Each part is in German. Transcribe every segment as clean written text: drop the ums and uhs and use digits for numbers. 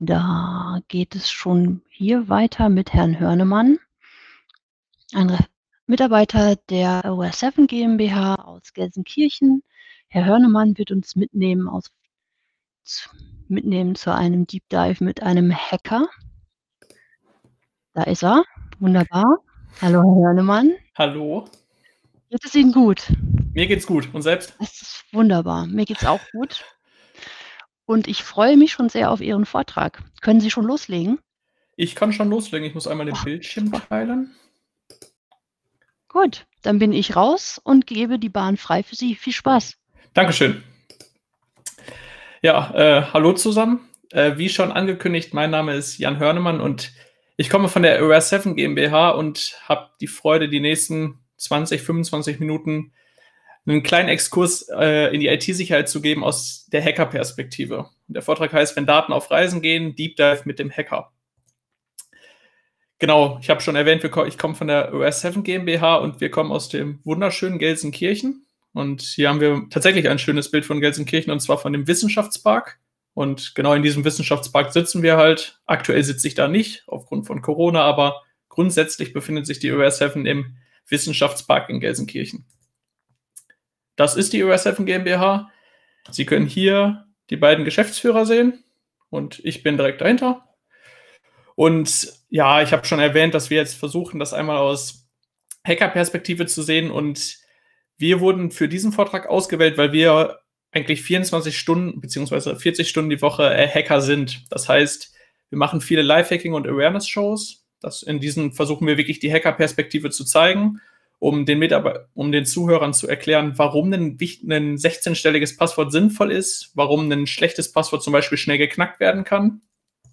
Da geht es schon hier weiter mit Herrn Hörnemann, ein Mitarbeiter der Aware7 GmbH aus Gelsenkirchen. Herr Hörnemann wird uns mitnehmen zu einem Deep Dive mit einem Hacker. Da ist er. Wunderbar. Hallo, Herr Hörnemann. Hallo. Geht es Ihnen gut? Mir geht's gut. Und selbst? Das ist wunderbar. Mir geht's auch gut. Und ich freue mich schon sehr auf Ihren Vortrag. Können Sie schon loslegen? Ich kann schon loslegen. Ich muss einmal den Bildschirm teilen. Gut, dann bin ich raus und gebe die Bahn frei für Sie. Viel Spaß. Dankeschön. Ja, hallo zusammen. Wie schon angekündigt, mein Name ist Jan Hörnemann und ich komme von der Aware7 GmbH und habe die Freude, die nächsten 20, 25 Minuten einen kleinen Exkurs in die IT-Sicherheit zu geben aus der Hacker-Perspektive. Der Vortrag heißt, wenn Daten auf Reisen gehen, Deep Dive mit dem Hacker. Genau, ich habe schon erwähnt, ich komme von der Aware7 GmbH und wir kommen aus dem wunderschönen Gelsenkirchen. Und hier haben wir tatsächlich ein schönes Bild von Gelsenkirchen, und zwar von dem Wissenschaftspark. Und genau in diesem Wissenschaftspark sitzen wir halt. Aktuell sitze ich da nicht, aufgrund von Corona, aber grundsätzlich befindet sich die Aware7 im Wissenschaftspark in Gelsenkirchen. Das ist die Aware7 GmbH. Sie können hier die beiden Geschäftsführer sehen und ich bin direkt dahinter. Und ja, ich habe schon erwähnt, dass wir jetzt versuchen, das einmal aus Hacker-Perspektive zu sehen. Und wir wurden für diesen Vortrag ausgewählt, weil wir eigentlich 24 Stunden bzw. 40 Stunden die Woche Hacker sind. Das heißt, wir machen viele Live-Hacking- und Awareness-Shows. In diesen versuchen wir wirklich die Hacker-Perspektive zu zeigen, um den Zuhörern zu erklären, warum ein 16-stelliges Passwort sinnvoll ist, warum ein schlechtes Passwort zum Beispiel schnell geknackt werden kann.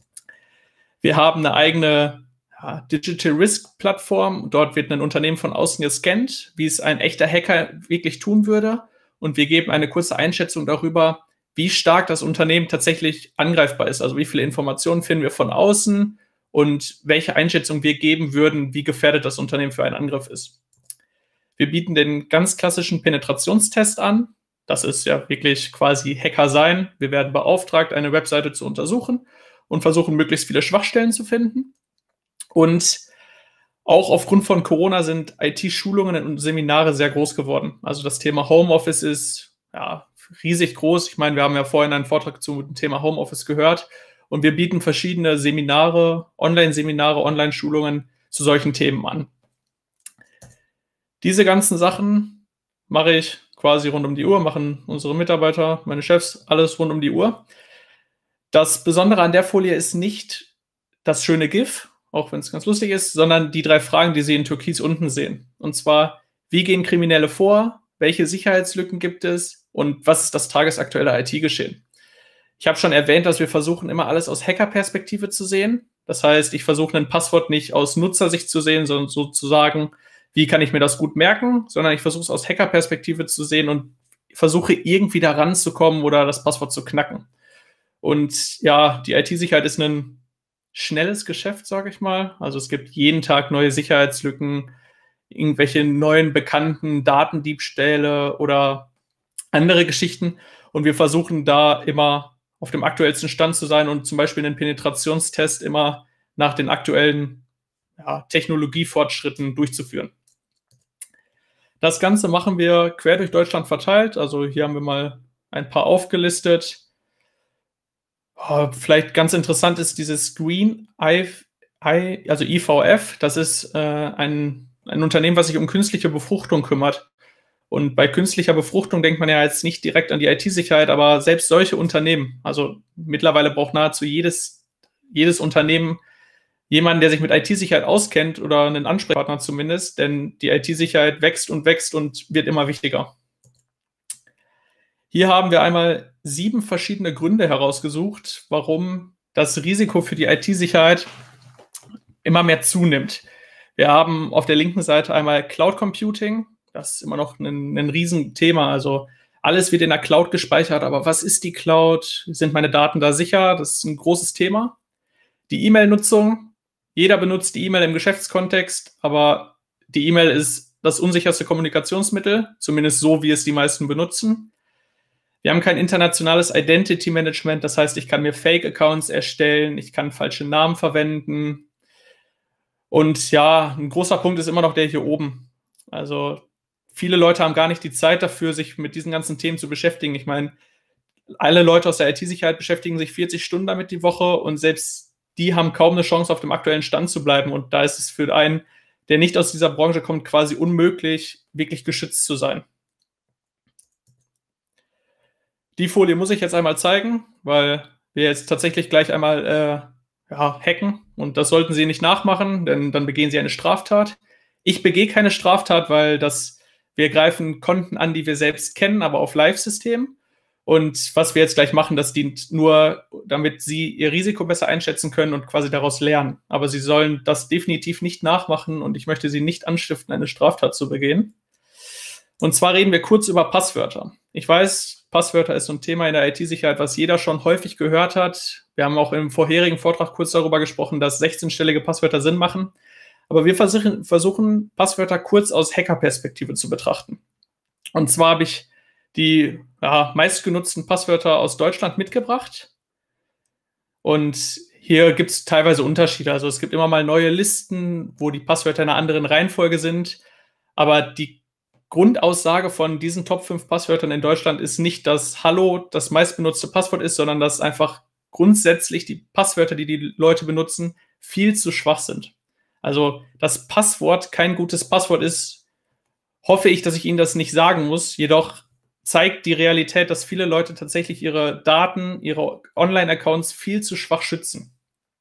Wir haben eine eigene Digital Risk Plattform. Dort wird ein Unternehmen von außen gescannt, wie es ein echter Hacker wirklich tun würde. Und wir geben eine kurze Einschätzung darüber, wie stark das Unternehmen tatsächlich angreifbar ist. Also wie viele Informationen finden wir von außen und welche Einschätzung wir geben würden, wie gefährdet das Unternehmen für einen Angriff ist. Wir bieten den ganz klassischen Penetrationstest an. Das ist ja wirklich quasi Hacker sein. Wir werden beauftragt, eine Webseite zu untersuchen und versuchen, möglichst viele Schwachstellen zu finden. Und auch aufgrund von Corona sind IT-Schulungen und Seminare sehr groß geworden. Also das Thema Homeoffice ist riesig groß. Ich meine, wir haben ja vorhin einen Vortrag zum Thema Homeoffice gehört und wir bieten verschiedene Seminare, Online-Schulungen zu solchen Themen an. Diese ganzen Sachen mache ich quasi rund um die Uhr, machen unsere Mitarbeiter, meine Chefs, alles rund um die Uhr. Das Besondere an der Folie ist nicht das schöne GIF, auch wenn es ganz lustig ist, sondern die 3 Fragen, die Sie in Türkis unten sehen. Und zwar, wie gehen Kriminelle vor? Welche Sicherheitslücken gibt es? Und was ist das tagesaktuelle IT-Geschehen? Ich habe schon erwähnt, dass wir versuchen, immer alles aus Hacker-Perspektive zu sehen. Das heißt, ich versuche ein Passwort nicht aus Nutzersicht zu sehen, sondern sozusagen, wie kann ich mir das gut merken, sondern ich versuche es aus Hacker-Perspektive zu sehen und versuche irgendwie da ranzukommen oder das Passwort zu knacken. Und ja, die IT-Sicherheit ist ein schnelles Geschäft, sage ich mal. Also es gibt jeden Tag neue Sicherheitslücken, irgendwelche neuen bekannten Datendiebstähle oder andere Geschichten. Und wir versuchen da immer auf dem aktuellsten Stand zu sein und zum Beispiel einen Penetrationstest immer nach den aktuellen Technologiefortschritten durchzuführen. Das Ganze machen wir quer durch Deutschland verteilt. Also hier haben wir mal ein paar aufgelistet. Vielleicht ganz interessant ist dieses Green also IVF. Das ist ein Unternehmen, was sich um künstliche Befruchtung kümmert. Und bei künstlicher Befruchtung denkt man ja jetzt nicht direkt an die IT-Sicherheit, aber selbst solche Unternehmen, also mittlerweile braucht nahezu jedes Unternehmen jemanden, der sich mit IT-Sicherheit auskennt oder einen Ansprechpartner zumindest, denn die IT-Sicherheit wächst und wird immer wichtiger. Hier haben wir einmal 7 verschiedene Gründe herausgesucht, warum das Risiko für die IT-Sicherheit immer mehr zunimmt. Wir haben auf der linken Seite einmal Cloud Computing. Das ist immer noch ein Riesenthema. Also alles wird in der Cloud gespeichert, aber was ist die Cloud? Sind meine Daten da sicher? Das ist ein großes Thema. Die E-Mail-Nutzung. Jeder benutzt die E-Mail im Geschäftskontext, aber die E-Mail ist das unsicherste Kommunikationsmittel, zumindest so, wie es die meisten benutzen. Wir haben kein internationales Identity Management, das heißt, ich kann mir Fake-Accounts erstellen, ich kann falsche Namen verwenden. Und ja, ein großer Punkt ist immer noch der hier oben. Also viele Leute haben gar nicht die Zeit dafür, sich mit diesen ganzen Themen zu beschäftigen. Ich meine, alle Leute aus der IT-Sicherheit beschäftigen sich 40 Stunden damit die Woche und selbst die haben kaum eine Chance, auf dem aktuellen Stand zu bleiben. Und da ist es für einen, der nicht aus dieser Branche kommt, quasi unmöglich, wirklich geschützt zu sein. Die Folie muss ich jetzt einmal zeigen, weil wir jetzt tatsächlich gleich einmal hacken. Und das sollten Sie nicht nachmachen, denn dann begehen Sie eine Straftat. Ich begehe keine Straftat, weil wir greifen Konten an, die wir selbst kennen, aber auf Live-System. Und was wir jetzt gleich machen, das dient nur, damit Sie Ihr Risiko besser einschätzen können und quasi daraus lernen. Aber Sie sollen das definitiv nicht nachmachen und ich möchte Sie nicht anstiften, eine Straftat zu begehen. Und zwar reden wir kurz über Passwörter. Ich weiß, Passwörter ist so ein Thema in der IT-Sicherheit, was jeder schon häufig gehört hat. Wir haben auch im vorherigen Vortrag kurz darüber gesprochen, dass 16-stellige Passwörter Sinn machen. Aber wir versuchen, Passwörter kurz aus Hacker-Perspektive zu betrachten. Und zwar habe ich die meistgenutzten Passwörter aus Deutschland mitgebracht. Und hier gibt es teilweise Unterschiede. Also es gibt immer mal neue Listen, wo die Passwörter in einer anderen Reihenfolge sind. Aber die Grundaussage von diesen Top 5 Passwörtern in Deutschland ist nicht, dass Hallo das meistbenutzte Passwort ist, sondern dass einfach grundsätzlich die Passwörter, die die Leute benutzen, viel zu schwach sind. Also, dass Passwort kein gutes Passwort ist, hoffe ich, dass ich Ihnen das nicht sagen muss. Jedoch zeigt die Realität, dass viele Leute tatsächlich ihre Daten, ihre Online-Accounts viel zu schwach schützen.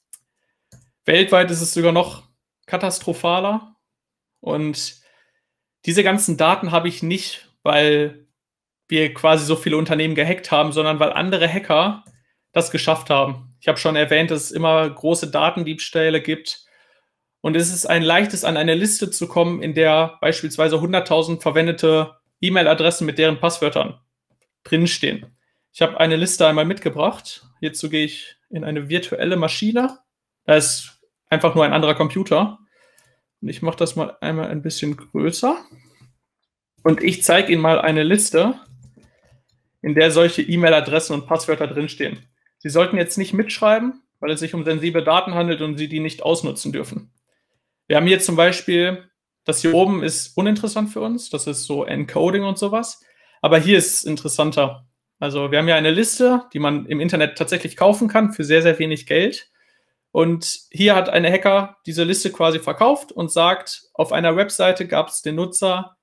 Weltweit ist es sogar noch katastrophaler. Und diese ganzen Daten habe ich nicht, weil wir quasi so viele Unternehmen gehackt haben, sondern weil andere Hacker das geschafft haben. Ich habe schon erwähnt, dass es immer große Datendiebstähle gibt. Und es ist ein leichtes, an eine Liste zu kommen, in der beispielsweise 100.000 verwendete E-Mail-Adressen mit deren Passwörtern drinstehen. Ich habe eine Liste einmal mitgebracht. Hierzu gehe ich in eine virtuelle Maschine. Da ist einfach nur ein anderer Computer. Und ich mache das mal einmal ein bisschen größer. Und ich zeige Ihnen mal eine Liste, in der solche E-Mail-Adressen und Passwörter drinstehen. Sie sollten jetzt nicht mitschreiben, weil es sich um sensible Daten handelt und Sie die nicht ausnutzen dürfen. Wir haben hier zum Beispiel, das hier oben ist uninteressant für uns, das ist so Encoding und sowas. Aber hier ist es interessanter. Also wir haben ja eine Liste, die man im Internet tatsächlich kaufen kann für sehr, sehr wenig Geld. Und hier hat ein Hacker diese Liste quasi verkauft und sagt, auf einer Webseite gab es den Nutzer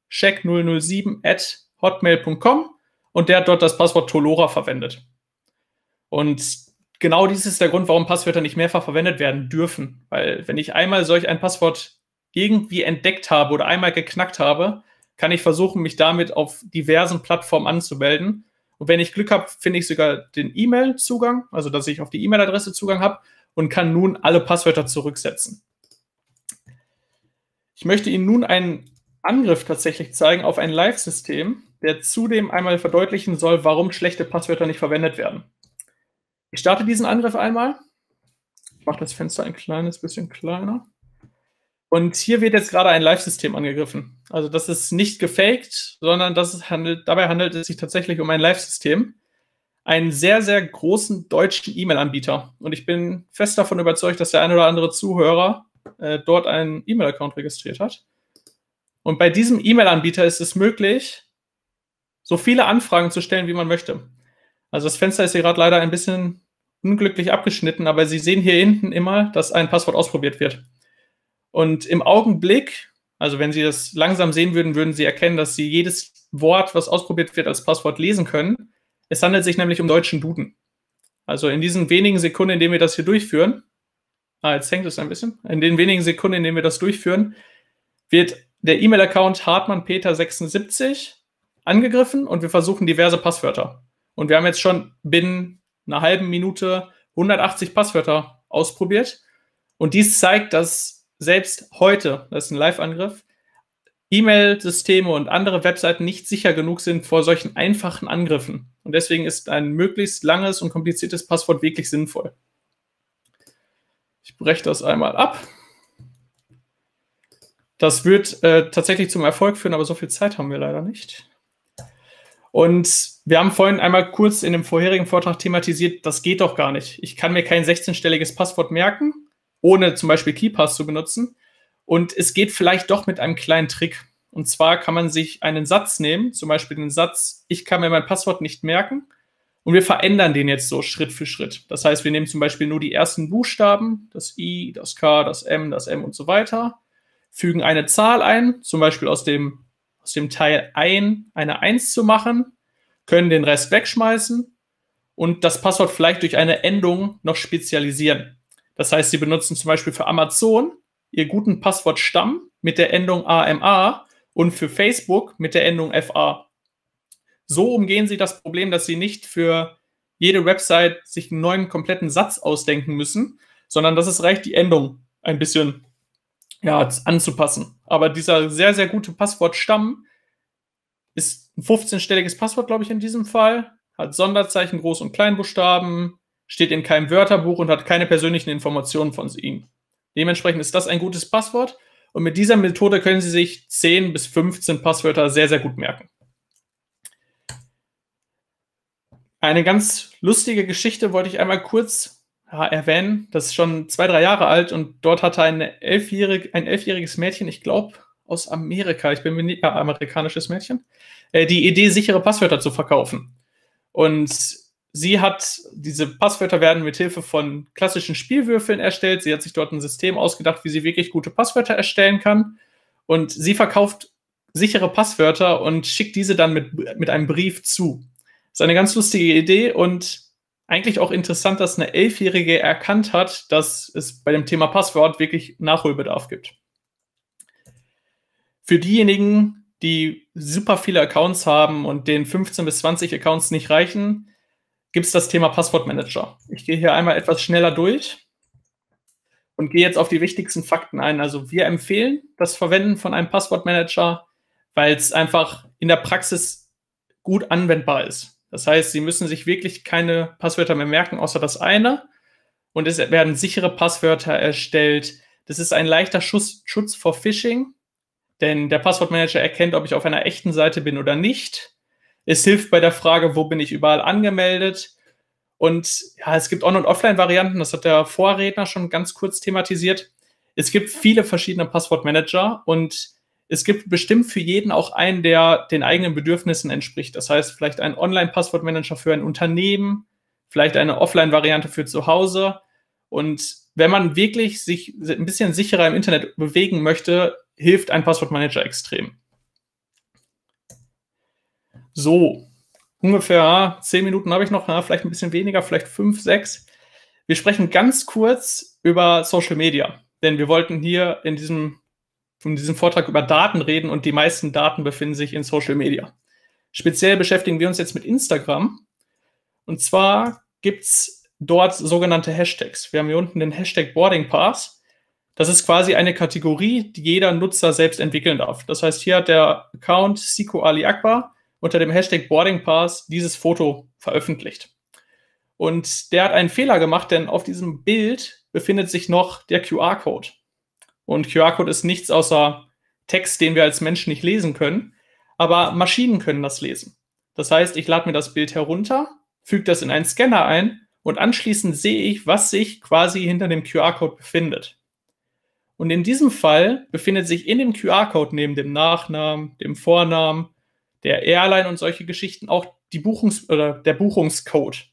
check007@hotmail.com und der hat dort das Passwort Tolora verwendet. Und genau dies ist der Grund, warum Passwörter nicht mehrfach verwendet werden dürfen. Weil wenn ich einmal solch ein Passwort irgendwie entdeckt habe oder einmal geknackt habe, kann ich versuchen, mich damit auf diversen Plattformen anzumelden. Und wenn ich Glück habe, finde ich sogar den E-Mail-Zugang, also dass ich auf die E-Mail-Adresse Zugang habe und kann nun alle Passwörter zurücksetzen. Ich möchte Ihnen nun einen Angriff tatsächlich zeigen auf ein Live-System, der zudem einmal verdeutlichen soll, warum schlechte Passwörter nicht verwendet werden. Ich starte diesen Angriff einmal. Ich mache das Fenster ein kleines bisschen kleiner. Und hier wird jetzt gerade ein Live-System angegriffen. Also das ist nicht gefaked, sondern dabei handelt es sich tatsächlich um ein Live-System. Einen sehr, sehr großen deutschen E-Mail-Anbieter. Und ich bin fest davon überzeugt, dass der ein oder andere Zuhörer dort einen E-Mail-Account registriert hat. Und bei diesem E-Mail-Anbieter ist es möglich, so viele Anfragen zu stellen, wie man möchte. Also das Fenster ist hier gerade leider ein bisschen unglücklich abgeschnitten, aber Sie sehen hier hinten immer, dass ein Passwort ausprobiert wird. Und im Augenblick, also wenn Sie das langsam sehen würden, würden Sie erkennen, dass Sie jedes Wort, was ausprobiert wird, als Passwort lesen können. Es handelt sich nämlich um deutschen Duden. Also in diesen wenigen Sekunden, in denen wir das hier durchführen, jetzt hängt es ein bisschen, in den wenigen Sekunden, in denen wir das durchführen, wird der E-Mail-Account hartmannpeter76 angegriffen und wir versuchen diverse Passwörter. Und wir haben jetzt schon binnen einer halben Minute 180 Passwörter ausprobiert. Und dies zeigt, dass selbst heute, das ist ein Live-Angriff, E-Mail-Systeme und andere Webseiten nicht sicher genug sind vor solchen einfachen Angriffen. Und deswegen ist ein möglichst langes und kompliziertes Passwort wirklich sinnvoll. Ich breche das einmal ab. Das wird tatsächlich zum Erfolg führen, aber so viel Zeit haben wir leider nicht. Und wir haben vorhin einmal kurz in dem vorherigen Vortrag thematisiert, das geht doch gar nicht. Ich kann mir kein 16-stelliges Passwort merken, ohne zum Beispiel KeePass zu benutzen. Und es geht vielleicht doch mit einem kleinen Trick. Und zwar kann man sich einen Satz nehmen, zum Beispiel den Satz, ich kann mir mein Passwort nicht merken. Und wir verändern den jetzt so Schritt für Schritt. Das heißt, wir nehmen zum Beispiel nur die ersten Buchstaben, das I, das K, das M und so weiter, fügen eine Zahl ein, zum Beispiel aus dem Teil eine 1 zu machen, können den Rest wegschmeißen und das Passwort vielleicht durch eine Endung noch spezialisieren. Das heißt, Sie benutzen zum Beispiel für Amazon Ihr guten Passwortstamm mit der Endung AMA und für Facebook mit der Endung FA. So umgehen Sie das Problem, dass Sie nicht für jede Website sich einen neuen kompletten Satz ausdenken müssen, sondern dass es reicht, die Endung ein bisschen anzupassen. Aber dieser sehr, sehr gute Passwortstamm ist ein 15-stelliges Passwort, glaube ich, in diesem Fall, hat Sonderzeichen, Groß- und Kleinbuchstaben, steht in keinem Wörterbuch und hat keine persönlichen Informationen von Ihnen. Dementsprechend ist das ein gutes Passwort und mit dieser Methode können Sie sich 10 bis 15 Passwörter sehr, sehr gut merken. Eine ganz lustige Geschichte wollte ich einmal kurz erwähnen. Das ist schon 2-3 Jahre alt und dort hatte ein 11-jähriges Mädchen, ich glaube aus Amerika, ich bin mir nicht amerikanisches Mädchen, die Idee, sichere Passwörter zu verkaufen. Und diese Passwörter werden mit Hilfe von klassischen Spielwürfeln erstellt. Sie hat sich dort ein System ausgedacht, wie sie wirklich gute Passwörter erstellen kann. Und sie verkauft sichere Passwörter und schickt diese dann mit einem Brief zu. Das ist eine ganz lustige Idee und eigentlich auch interessant, dass eine 11-Jährige erkannt hat, dass es bei dem Thema Passwort wirklich Nachholbedarf gibt. Für diejenigen, die super viele Accounts haben und denen 15 bis 20 Accounts nicht reichen, gibt es das Thema Passwortmanager. Ich gehe hier einmal etwas schneller durch und gehe jetzt auf die wichtigsten Fakten ein. Also wir empfehlen das Verwenden von einem Passwortmanager, weil es einfach in der Praxis gut anwendbar ist. Das heißt, Sie müssen sich wirklich keine Passwörter mehr merken, außer das eine. Und es werden sichere Passwörter erstellt. Das ist ein leichter Schutz vor Phishing, denn der Passwortmanager erkennt, ob ich auf einer echten Seite bin oder nicht. Es hilft bei der Frage, wo bin ich überall angemeldet. Und ja, es gibt On- und Offline-Varianten, das hat der Vorredner schon ganz kurz thematisiert. Es gibt viele verschiedene Passwortmanager und es gibt bestimmt für jeden auch einen, der den eigenen Bedürfnissen entspricht. Das heißt, vielleicht ein Online-Passwortmanager für ein Unternehmen, vielleicht eine Offline-Variante für zu Hause. Und wenn man wirklich sich ein bisschen sicherer im Internet bewegen möchte, hilft ein Passwortmanager extrem. So, ungefähr 10 Minuten habe ich noch, vielleicht ein bisschen weniger, vielleicht 5, 6. Wir sprechen ganz kurz über Social Media, denn wir wollten hier in diesem Vortrag über Daten reden und die meisten Daten befinden sich in Social Media. Speziell beschäftigen wir uns jetzt mit Instagram und zwar gibt es dort sogenannte Hashtags. Wir haben hier unten den Hashtag Boarding Pass. Das ist quasi eine Kategorie, die jeder Nutzer selbst entwickeln darf. Das heißt, hier hat der Account Siko Ali Akbar unter dem Hashtag Boarding Pass dieses Foto veröffentlicht. Und der hat einen Fehler gemacht, denn auf diesem Bild befindet sich noch der QR-Code. Und QR-Code ist nichts außer Text, den wir als Menschen nicht lesen können, aber Maschinen können das lesen. Das heißt, ich lade mir das Bild herunter, füge das in einen Scanner ein und anschließend sehe ich, was sich quasi hinter dem QR-Code befindet. Und in diesem Fall befindet sich in dem QR-Code neben dem Nachnamen, dem Vornamen, der Airline und solche Geschichten auch der Buchungscode.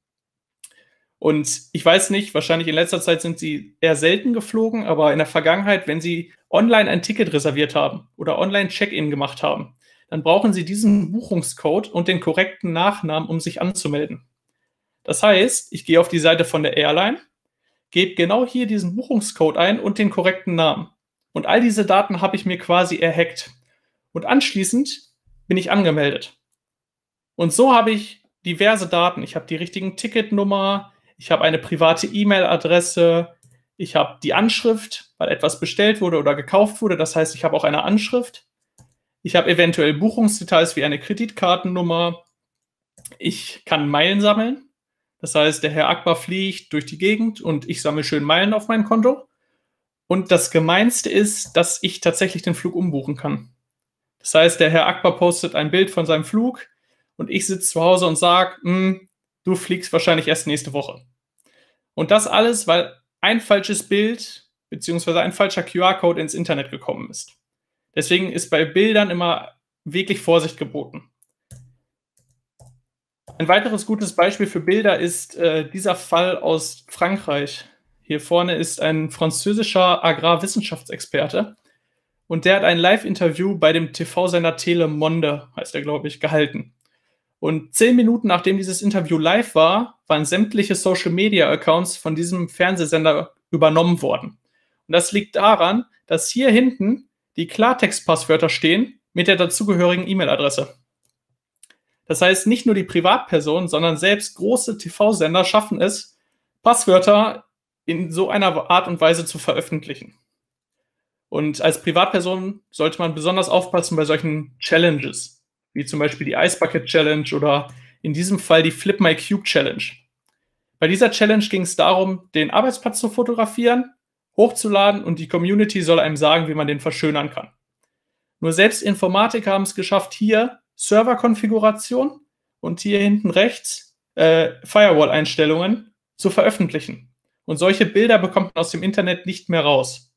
Und ich weiß nicht, wahrscheinlich in letzter Zeit sind Sie eher selten geflogen, aber in der Vergangenheit, wenn Sie online ein Ticket reserviert haben oder online Check-in gemacht haben, dann brauchen Sie diesen Buchungscode und den korrekten Nachnamen, um sich anzumelden. Das heißt, ich gehe auf die Seite von der Airline, gebe genau hier diesen Buchungscode ein und den korrekten Namen. Und all diese Daten habe ich mir quasi erhackt. Und anschließend bin ich angemeldet. Und so habe ich diverse Daten. Ich habe die richtigen Ticketnummer, ich habe eine private E-Mail-Adresse, ich habe die Anschrift, weil etwas bestellt wurde oder gekauft wurde. Das heißt, ich habe auch eine Anschrift. Ich habe eventuell Buchungsdetails wie eine Kreditkartennummer. Ich kann Meilen sammeln. Das heißt, der Herr Akbar fliegt durch die Gegend und ich sammle schön Meilen auf mein Konto. Und das Gemeinste ist, dass ich tatsächlich den Flug umbuchen kann. Das heißt, der Herr Akbar postet ein Bild von seinem Flug und ich sitze zu Hause und sage, du fliegst wahrscheinlich erst nächste Woche. Und das alles, weil ein falsches Bild bzw. ein falscher QR-Code ins Internet gekommen ist. Deswegen ist bei Bildern immer wirklich Vorsicht geboten. Ein weiteres gutes Beispiel für Bilder ist dieser Fall aus Frankreich. Hier vorne ist ein französischer Agrarwissenschaftsexperte und der hat ein Live-Interview bei dem TV-Sender Tele Monde, heißt er, glaube ich, gehalten. Und 10 Minuten nachdem dieses Interview live war, waren sämtliche Social-Media-Accounts von diesem Fernsehsender übernommen worden. Und das liegt daran, dass hier hinten die Klartext-Passwörter stehen mit der dazugehörigen E-Mail-Adresse. Das heißt, nicht nur die Privatpersonen, sondern selbst große TV-Sender schaffen es, Passwörter in so einer Art und Weise zu veröffentlichen. Und als Privatperson sollte man besonders aufpassen bei solchen Challenges, wie zum Beispiel die Ice Bucket Challenge oder in diesem Fall die Flip My Cube Challenge. Bei dieser Challenge ging es darum, den Arbeitsplatz zu fotografieren, hochzuladen und die Community soll einem sagen, wie man den verschönern kann. Nur selbst Informatiker haben es geschafft, hier Serverkonfiguration und hier hinten rechts Firewall-Einstellungen zu veröffentlichen. Und solche Bilder bekommt man aus dem Internet nicht mehr raus.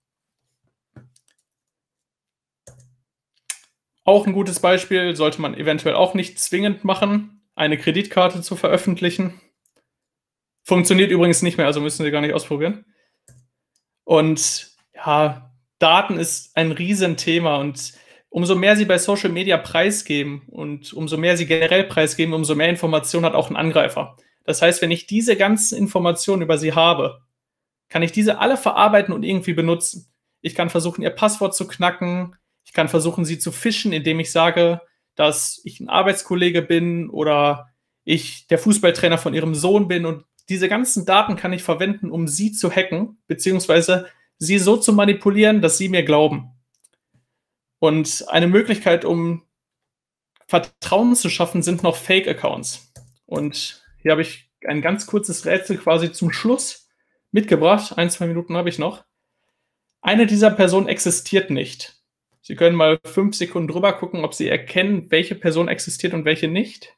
Auch ein gutes Beispiel, sollte man eventuell auch nicht zwingend machen, eine Kreditkarte zu veröffentlichen. Funktioniert übrigens nicht mehr, also müssen Sie gar nicht ausprobieren. Und ja, Daten ist ein Riesenthema und umso mehr Sie bei Social Media preisgeben und umso mehr Sie generell preisgeben, umso mehr Information hat auch ein Angreifer. Das heißt, wenn ich diese ganzen Informationen über Sie habe, kann ich diese alle verarbeiten und irgendwie benutzen. Ich kann versuchen, Ihr Passwort zu knacken. Ich kann versuchen, Sie zu phischen, indem ich sage, dass ich ein Arbeitskollege bin oder ich der Fußballtrainer von Ihrem Sohn bin. Und diese ganzen Daten kann ich verwenden, um Sie zu hacken, beziehungsweise Sie so zu manipulieren, dass Sie mir glauben. Und eine Möglichkeit, um Vertrauen zu schaffen, sind noch Fake-Accounts. Und hier habe ich ein ganz kurzes Rätsel quasi zum Schluss mitgebracht. 1-2 Minuten habe ich noch. Eine dieser Personen existiert nicht. Sie können mal 5 Sekunden drüber gucken, ob Sie erkennen, welche Person existiert und welche nicht.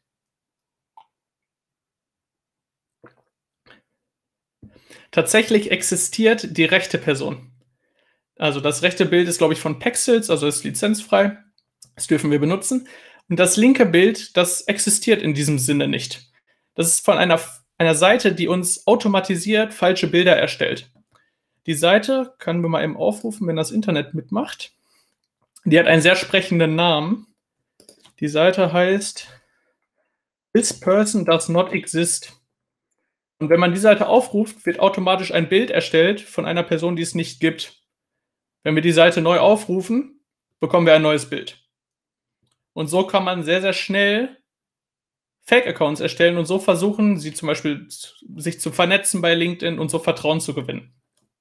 Tatsächlich existiert die rechte Person. Also das rechte Bild ist, glaube ich, von Pexels, also ist lizenzfrei. Das dürfen wir benutzen. Und das linke Bild, das existiert in diesem Sinne nicht. Das ist von einer Seite, die uns automatisiert falsche Bilder erstellt. Die Seite können wir mal eben aufrufen, wenn das Internet mitmacht. Die hat einen sehr sprechenden Namen. Die Seite heißt This person does not exist. Und wenn man die Seite aufruft, wird automatisch ein Bild erstellt von einer Person, die es nicht gibt. Wenn wir die Seite neu aufrufen, bekommen wir ein neues Bild. Und so kann man sehr, sehr schnell Fake-Accounts erstellen und so versuchen, sie zum Beispiel sich zu vernetzen bei LinkedIn und so Vertrauen zu gewinnen.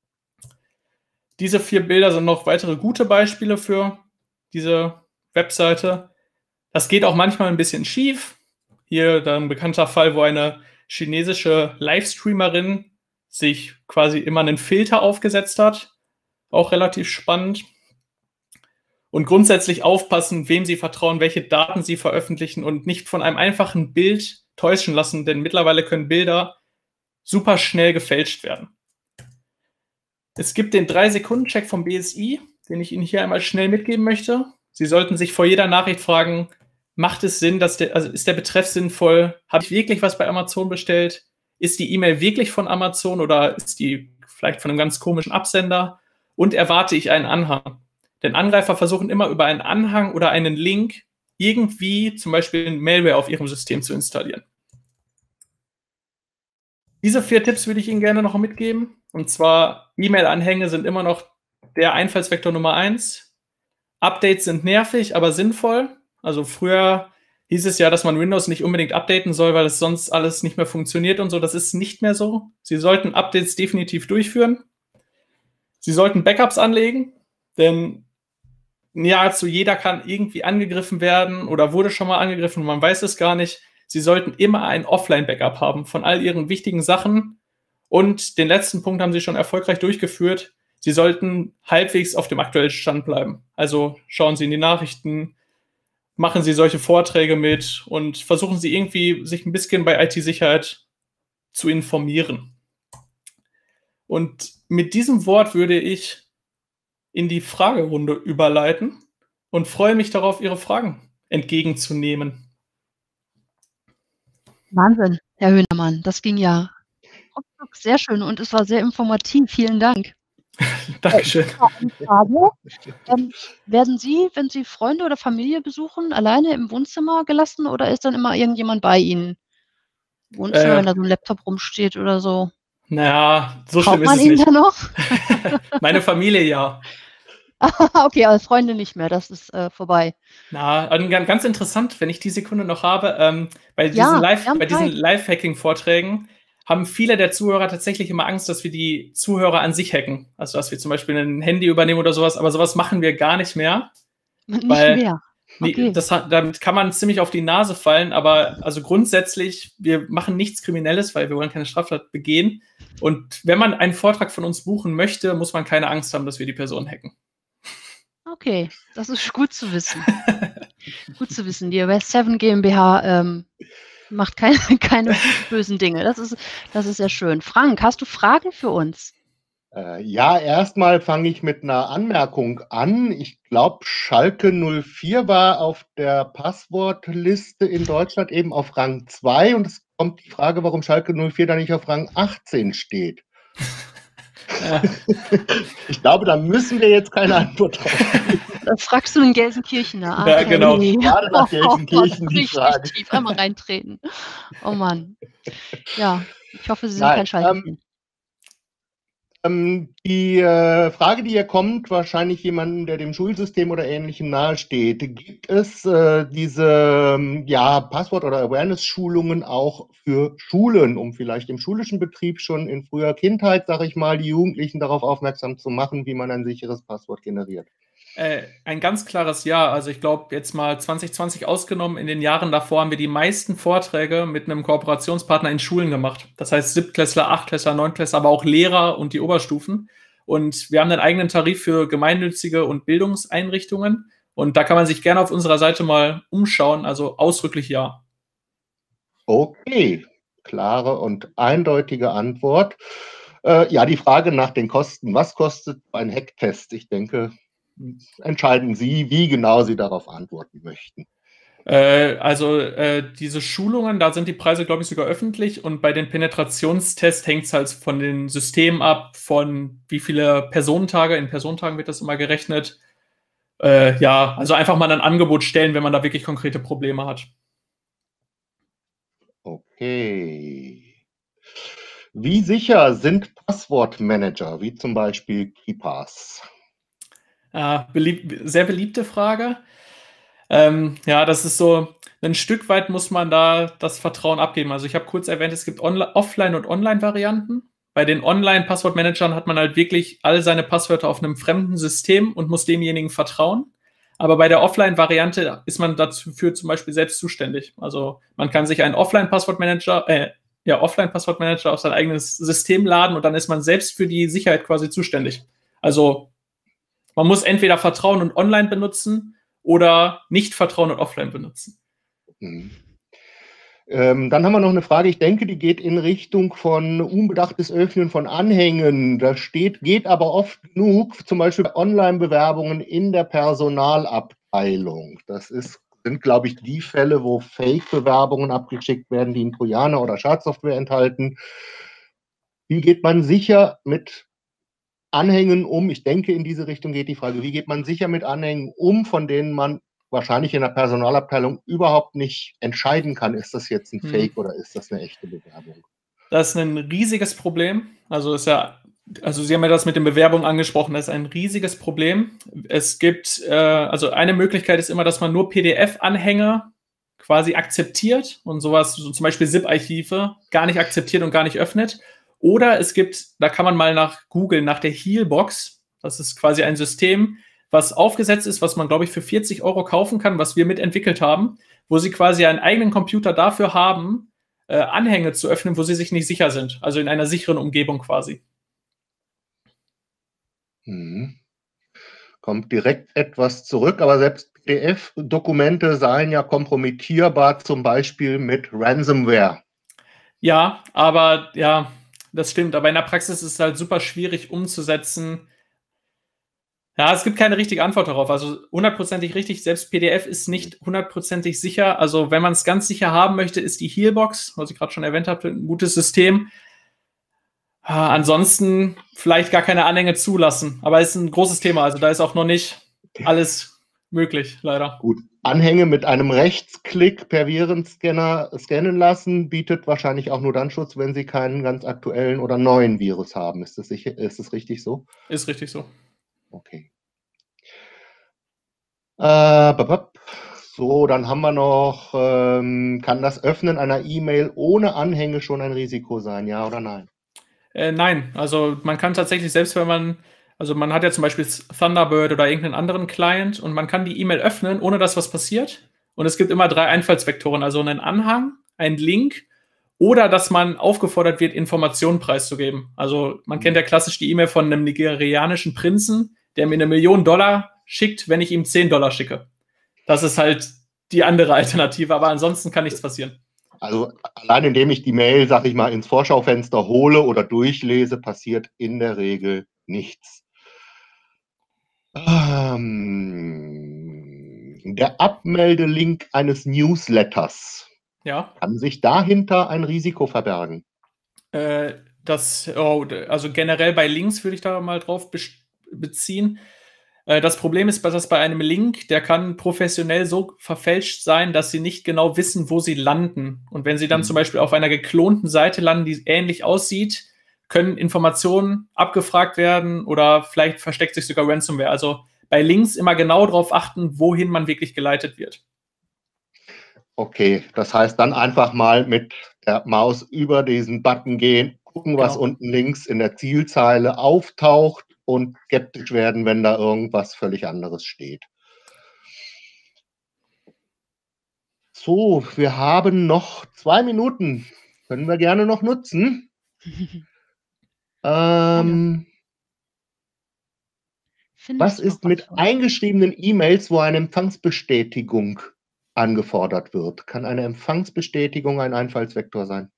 Diese 4 Bilder sind noch weitere gute Beispiele für diese Webseite. Das geht auch manchmal ein bisschen schief. Hier dann ein bekannter Fall, wo eine chinesische Livestreamerin sich quasi immer einen Filter aufgesetzt hat. Auch relativ spannend. Und grundsätzlich aufpassen, wem Sie vertrauen, welche Daten Sie veröffentlichen und nicht von einem einfachen Bild täuschen lassen, denn mittlerweile können Bilder super schnell gefälscht werden. Es gibt den 3-Sekunden-Check vom BSI, den ich Ihnen hier einmal schnell mitgeben möchte. Sie sollten sich vor jeder Nachricht fragen, macht es Sinn, ist der Betreff sinnvoll? Habe ich wirklich was bei Amazon bestellt? Ist die E-Mail wirklich von Amazon oder ist die vielleicht von einem ganz komischen Absender? Und erwarte ich einen Anhang? Denn Angreifer versuchen immer über einen Anhang oder einen Link irgendwie zum Beispiel ein Malware auf ihrem System zu installieren. Diese 4 Tipps würde ich Ihnen gerne noch mitgeben. Und zwar, E-Mail-Anhänge sind immer noch der Einfallsvektor Nummer 1. Updates sind nervig, aber sinnvoll. Also früher hieß es ja, dass man Windows nicht unbedingt updaten soll, weil es sonst alles nicht mehr funktioniert und so. Das ist nicht mehr so. Sie sollten Updates definitiv durchführen. Sie sollten Backups anlegen, denn nahezu jeder kann irgendwie angegriffen werden oder wurde schon mal angegriffen und man weiß es gar nicht. Sie sollten immer ein Offline-Backup haben von all Ihren wichtigen Sachen. Und den letzten Punkt haben Sie schon erfolgreich durchgeführt. Sie sollten halbwegs auf dem aktuellen Stand bleiben. Also schauen Sie in die Nachrichten, machen sie solche Vorträge mit und versuchen sie irgendwie, sich ein bisschen bei IT-Sicherheit zu informieren. Und mit diesem Wort würde ich in die Fragerunde überleiten und freue mich darauf, Ihre Fragen entgegenzunehmen. Wahnsinn, Herr Höhnermann, das ging ja ruckzuck, sehr schön und es war sehr informativ. Vielen Dank. Dankeschön. Ich habe eine Frage. Werden Sie, wenn Sie Freunde oder Familie besuchen, alleine im Wohnzimmer gelassen oder ist dann immer irgendjemand bei Ihnen? Wohnzimmer, wenn da so 'n Laptop rumsteht oder so. Naja, so Traut schlimm ist man es Ihnen nicht. da noch? Meine Familie ja. Okay, aber Freunde nicht mehr, das ist, vorbei. Na, ganz interessant, wenn ich die Sekunde noch habe, bei Ja, wir haben diesen Zeit. Live-Hacking-Vorträgen haben viele der Zuhörer tatsächlich immer Angst, dass wir die Zuhörer an sich hacken. Also, dass wir zum Beispiel ein Handy übernehmen oder sowas, aber sowas machen wir gar nicht mehr, Nicht weil mehr. Okay. damit kann man ziemlich auf die Nase fallen, aber also grundsätzlich, wir machen nichts Kriminelles, weil wir wollen keine Straftat begehen. Und wenn man einen Vortrag von uns buchen möchte, muss man keine Angst haben, dass wir die Person hacken. Okay, das ist gut zu wissen. Gut zu wissen. Die West 7 GmbH, macht keine bösen Dinge. Das ist sehr schön. Frank, hast du Fragen für uns? Ja, erstmal fange ich mit einer Anmerkung an. Ich glaube, Schalke 04 war auf der Passwortliste in Deutschland eben auf Rang 2 und es kommt die Frage, warum Schalke 04 da nicht auf Rang 18 steht. Ich glaube, da müssen wir jetzt keine Antwort drauf geben. Das fragst du in Gelsenkirchen, ne? Ja, genau. Gerade nach Gelsenkirchen die Richtig Frage. tief einmal reintreten. Oh Mann. Ja, ich hoffe, Sie sind Nein, kein Schalke-Fan. Die Frage, die hier kommt, wahrscheinlich jemanden, der dem Schulsystem oder Ähnlichem nahesteht. Gibt es diese Passwort- oder Awareness-Schulungen auch für Schulen, um vielleicht im schulischen Betrieb schon in früher Kindheit, sage ich mal, die Jugendlichen darauf aufmerksam zu machen, wie man ein sicheres Passwort generiert? Ein ganz klares Ja. Also ich glaube, jetzt mal 2020 ausgenommen, in den Jahren davor haben wir die meisten Vorträge mit einem Kooperationspartner in Schulen gemacht. Das heißt Siebtklässler, Achtklässler, Neunklässler, aber auch Lehrer und die Oberstufen. Und wir haben einen eigenen Tarif für gemeinnützige und Bildungseinrichtungen. Und da kann man sich gerne auf unserer Seite mal umschauen. Also ausdrücklich Ja. Okay, klare und eindeutige Antwort. Ja, die Frage nach den Kosten. Was kostet ein Hacktest? Ich denke, entscheiden Sie, wie genau Sie darauf antworten möchten. Diese Schulungen, da sind die Preise, glaube ich, sogar öffentlich. Und bei den Penetrationstests hängt es halt von den Systemen ab, von wie viele Personentage. In Personentagen wird das immer gerechnet. Also einfach mal ein Angebot stellen, wenn man da wirklich konkrete Probleme hat. Okay. Wie sicher sind Passwortmanager, wie zum Beispiel KeePass? Sehr beliebte Frage. Das ist so, ein Stück weit muss man da das Vertrauen abgeben. Also ich habe kurz erwähnt, es gibt Offline- und Online-Varianten. Bei den Online-Passwortmanagern hat man halt wirklich all seine Passwörter auf einem fremden System und muss demjenigen vertrauen. Aber bei der Offline-Variante ist man dafür zum Beispiel selbst zuständig. Also man kann sich einen Offline-Passwortmanager auf sein eigenes System laden und dann ist man selbst für die Sicherheit quasi zuständig. Also man muss entweder Vertrauen und Online benutzen oder nicht Vertrauen und Offline benutzen. Dann haben wir noch eine Frage, ich denke, die geht in Richtung von unbedachtes Öffnen von Anhängen. Da geht aber oft genug, zum Beispiel bei Online-Bewerbungen in der Personalabteilung. Sind, glaube ich, die Fälle, wo Fake-Bewerbungen abgeschickt werden, die einen Trojaner oder Schadsoftware enthalten. Wie geht man sicher mit Anhängen um? Ich denke, in diese Richtung geht die Frage. Wie geht man sicher mit Anhängen um, von denen man wahrscheinlich in der Personalabteilung überhaupt nicht entscheiden kann, ist das jetzt ein Fake oder ist das eine echte Bewerbung? Das ist ein riesiges Problem. Also Sie haben ja das mit den Bewerbungen angesprochen, das ist ein riesiges Problem. Es gibt, eine Möglichkeit ist immer, dass man nur PDF-Anhänge quasi akzeptiert und sowas, so zum Beispiel ZIP-Archive, gar nicht akzeptiert und gar nicht öffnet. Oder es gibt, da kann man mal nach googeln, nach der Healbox. Das ist quasi ein System, was aufgesetzt ist, was man, glaube ich, für 40 € kaufen kann, was wir mitentwickelt haben, wo Sie quasi einen eigenen Computer dafür haben, Anhänge zu öffnen, wo Sie sich nicht sicher sind. Also in einer sicheren Umgebung quasi. Kommen kommt direkt etwas zurück, aber selbst PDF-Dokumente seien ja kompromittierbar, zum Beispiel mit Ransomware. Ja, aber ja, das stimmt. Aber in der Praxis ist es halt super schwierig umzusetzen. Ja, es gibt keine richtige Antwort darauf. Also hundertprozentig richtig, selbst PDF ist nicht hundertprozentig sicher. Also wenn man es ganz sicher haben möchte, ist die Healbox, was ich gerade schon erwähnt habe, ein gutes System. Ansonsten vielleicht gar keine Anhänge zulassen. Aber es ist ein großes Thema. Also da ist auch noch nicht alles möglich, leider. Gut. Anhänge mit einem Rechtsklick per Virenscanner scannen lassen, bietet wahrscheinlich auch nur dann Schutz, wenn Sie keinen ganz aktuellen oder neuen Virus haben. Ist das richtig so? Ist richtig so. Okay. So, dann haben wir noch, kann das Öffnen einer E-Mail ohne Anhänge schon ein Risiko sein, ja oder nein? Nein, also man kann tatsächlich, selbst wenn man hat ja zum Beispiel Thunderbird oder irgendeinen anderen Client und man kann die E-Mail öffnen, ohne dass was passiert. Und es gibt immer 3 Einfallsvektoren, also einen Anhang, einen Link oder dass man aufgefordert wird, Informationen preiszugeben. Also man kennt ja klassisch die E-Mail von einem nigerianischen Prinzen, der mir $1 Million schickt, wenn ich ihm $10 schicke. Das ist halt die andere Alternative, aber ansonsten kann nichts passieren. Also allein indem ich die Mail, sag ich mal, ins Vorschaufenster hole oder durchlese, passiert in der Regel nichts. Der Abmeldelink eines Newsletters. Ja. Kann sich dahinter ein Risiko verbergen? Also generell bei Links würde ich da mal drauf beziehen. Das Problem ist, dass bei einem Link, der kann professionell so verfälscht sein, dass Sie nicht genau wissen, wo Sie landen. Und wenn Sie dann zum Beispiel auf einer geklonten Seite landen, die ähnlich aussieht, können Informationen abgefragt werden oder vielleicht versteckt sich sogar Ransomware. Also bei Links immer genau darauf achten, wohin man wirklich geleitet wird. Okay, das heißt dann einfach mal mit der Maus über diesen Button gehen, gucken, was unten links in der Zielzeile auftaucht und skeptisch werden, wenn da irgendwas völlig anderes steht. So, wir haben noch 2 Minuten. Können wir gerne noch nutzen. Was ist mit eingeschriebenen E-Mails, wo eine Empfangsbestätigung angefordert wird? Kann eine Empfangsbestätigung ein Einfallsvektor sein?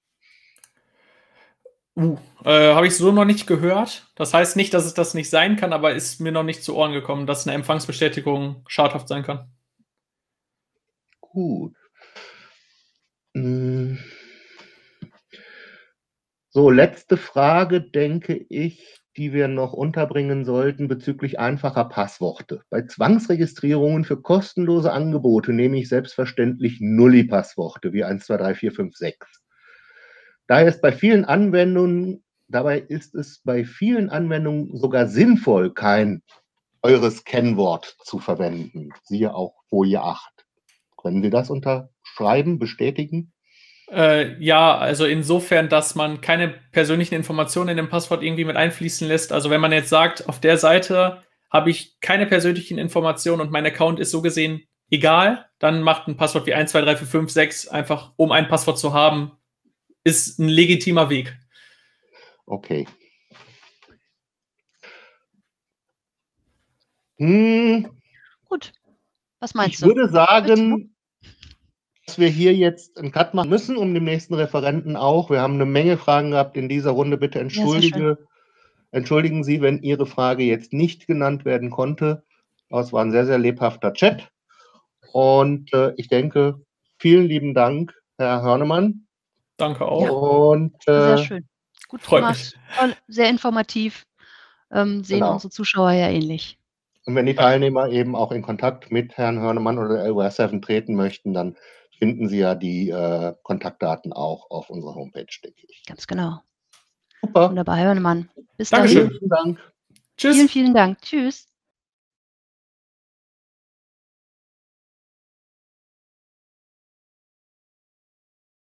Habe ich so noch nicht gehört. Das heißt nicht, dass es das nicht sein kann, aber ist mir noch nicht zu Ohren gekommen, dass eine Empfangsbestätigung schadhaft sein kann. Gut. So, letzte Frage, denke ich, die wir noch unterbringen sollten bezüglich einfacher Passworte. Bei Zwangsregistrierungen für kostenlose Angebote nehme ich selbstverständlich Nulli-Passworte wie 1, 2, 3, 4, 5, 6. Dabei ist es bei vielen Anwendungen sogar sinnvoll, kein eures Kennwort zu verwenden. Siehe auch Folie 8. Können Sie das unterschreiben, bestätigen? Ja, also insofern, dass man keine persönlichen Informationen in dem Passwort irgendwie mit einfließen lässt. Also wenn man jetzt sagt, auf der Seite habe ich keine persönlichen Informationen und mein Account ist so gesehen egal, dann macht ein Passwort wie 1, 2, 3, 4, 5, 6 einfach, um ein Passwort zu haben, ist ein legitimer Weg. Okay. Gut. Was meinst du? Ich würde sagen, dass wir hier jetzt einen Cut machen müssen, um dem nächsten Referenten auch. Wir haben eine Menge Fragen gehabt in dieser Runde. Bitte entschuldigen Sie, wenn Ihre Frage jetzt nicht genannt werden konnte. Aber es war ein sehr, sehr lebhafter Chat. Und ich denke, vielen lieben Dank, Herr Hörnemann. Danke auch. Ja. Und, sehr schön. Gut freut gemacht. Toll, sehr informativ. Sehen unsere Zuschauer ja ähnlich. Und wenn die Teilnehmer eben auch in Kontakt mit Herrn Hörnemann oder LWR7 treten möchten, dann finden Sie ja die Kontaktdaten auch auf unserer Homepage, denke ich. Ganz genau. Super. Wunderbar, Herr Hörnemann. Bis Dankeschön. dahin. Vielen Dank. Tschüss. Vielen, vielen Dank. Tschüss.